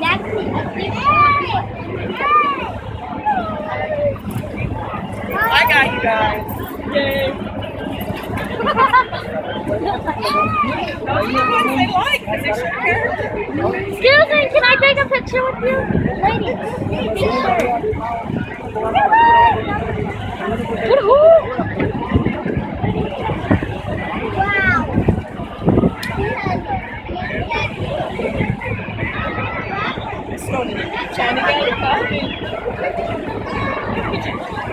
I got you guys. Yay. Those are the ones they like because they short hair. Excuse me, can I take a picture with you? Ladies, picture. Wow. Trying to get a coffee.